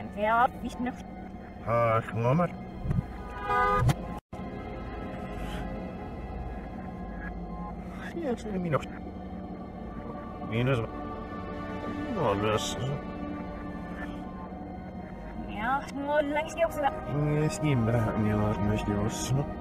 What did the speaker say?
Ja, ich nicht. Ach, Mama. Jetzt will ich noch. Minus. Oh, das. Ja, nur längst die Aufsage. Есть имя, не важно, что.